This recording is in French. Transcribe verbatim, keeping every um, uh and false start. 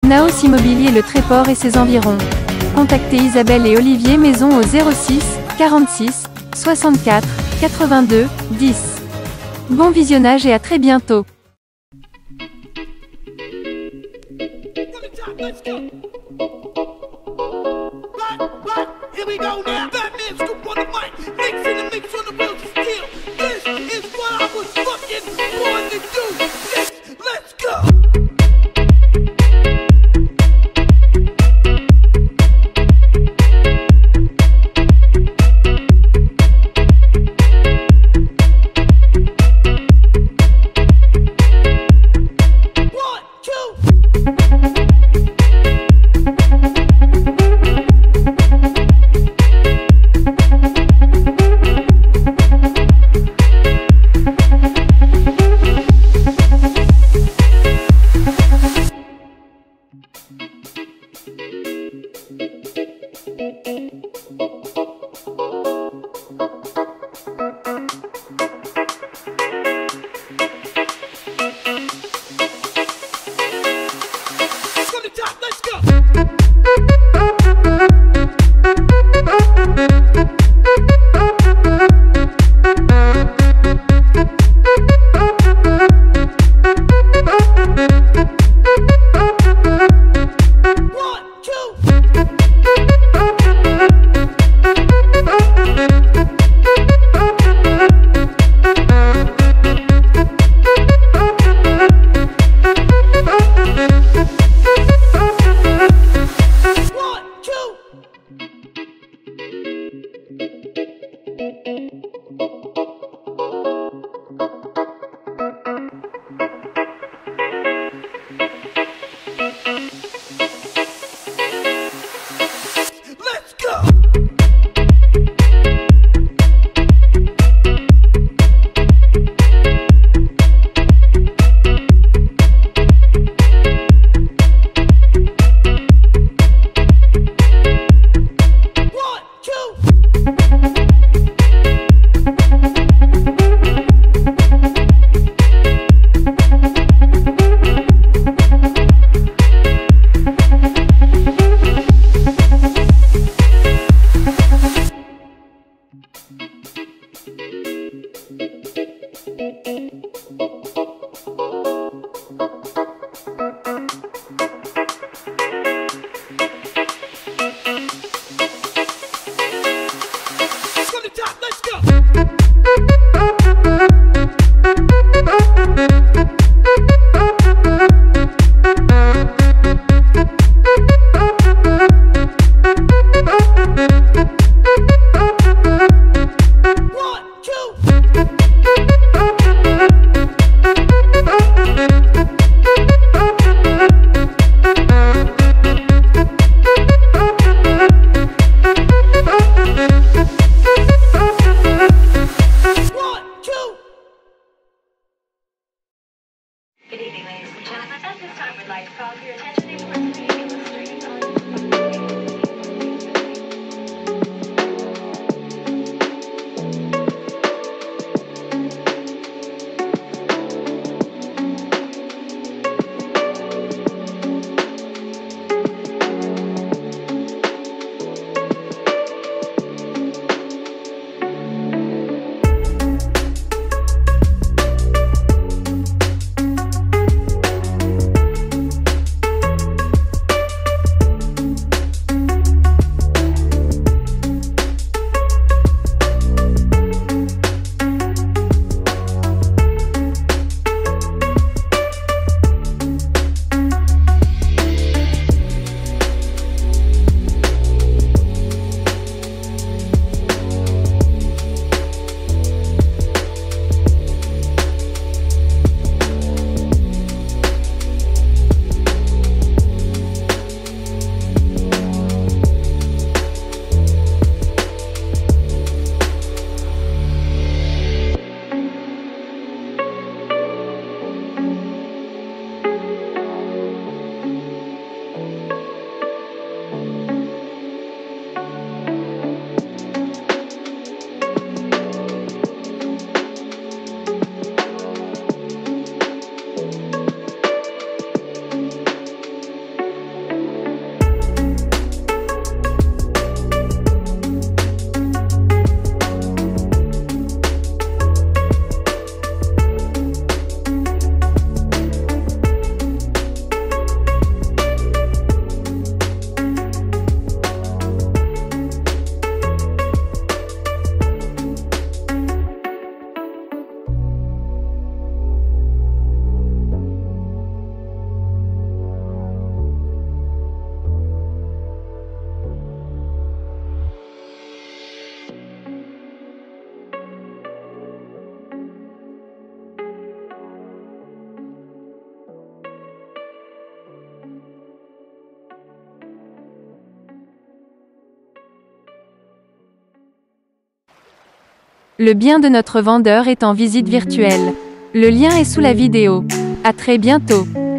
NAOS Immobilier Le Tréport et ses environs. Contactez Isabelle et Olivier Maison au zéro six, quarante-six, soixante-quatre, quatre-vingt-deux, dix. Bon visionnage et à très bientôt. Let's go. What? What? Here we go now. Batman scoop on the mic. Mix in the mix on the wheels of steel. This is what I was fucking born to do. Yes, let's go. Le bien de notre vendeur est en visite virtuelle. Le lien est sous la vidéo. À très bientôt.